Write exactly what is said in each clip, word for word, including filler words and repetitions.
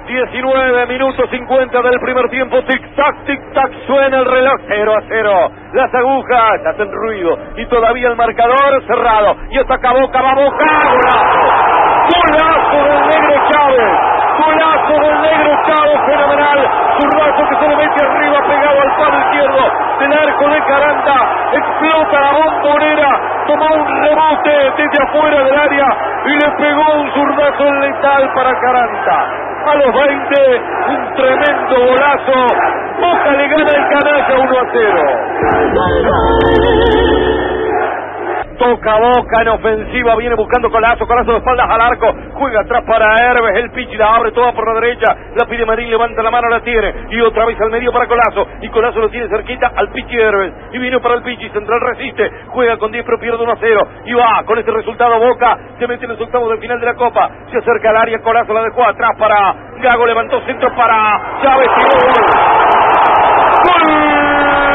diecinueve minutos cincuenta del primer tiempo. Tic-tac, tic-tac, suena el reloj. cero a cero. Las agujas hacen ruido y todavía el marcador cerrado. Y ataca Boca, va Boca. ¡Golazo! ¡Golazo del negro Chávez! ¡Golazo del negro Chávez! ¡Fenomenal! Zurdazo que se le mete arriba pegado al palo izquierdo del arco de Caranta. Explota la bombonera. Tomó un rebote desde afuera del área y le pegó un zurdazo letal para Caranta. A los veinte, un tremendo golazo. Boca le gana el canalla uno a cero. Toca Boca en ofensiva, viene buscando Colazo, Colazo de espaldas al arco, juega atrás para Herbes, el Pichi la abre toda por la derecha, la pide Marín, levanta la mano, la tiene, y otra vez al medio para Colazo, y Colazo lo tiene cerquita al Pichi Herbes, y vino para el Pichi, Central resiste, juega con diez pero pierde uno a cero, y va, con este resultado Boca, se mete en los octavos del final de la Copa, se acerca al área, Colazo la dejó atrás para Gago, levantó centro para Chávez, y gol. ¡Gol!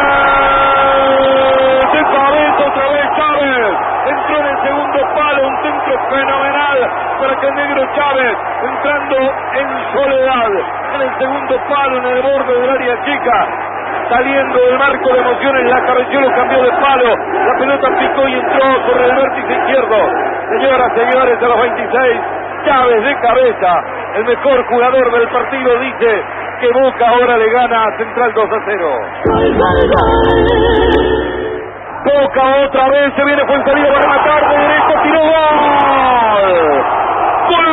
Entró en el segundo palo, un centro fenomenal para que el negro Chávez, entrando en soledad, en el segundo palo, en el borde del área chica, saliendo del marco de emociones, la cabeció, lo cambió de palo, la pelota picó y entró sobre el vértice izquierdo. Señoras, señores, a los veintiséis, Chávez de cabeza, el mejor jugador del partido, dice que Boca ahora le gana a Central dos a cero. Boca otra vez, se viene Fuenzalida para rematar de derecha, tiró gol. Gol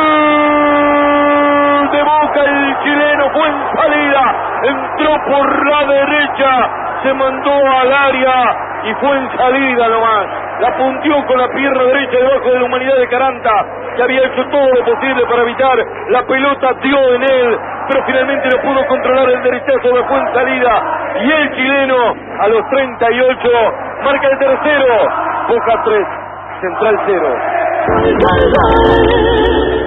de Boca, el chileno Fuenzalida, entró por la derecha, se mandó al área y Fuenzalida nomás. La puntió con la pierna derecha debajo de la humanidad de Caranta, que había hecho todo lo posible para evitar, la pelota dio en él, pero finalmente no pudo controlar el derechazo de Fuenzalida, y el chileno a los treinta y ocho marca el tercero. Boca tres, Central cero.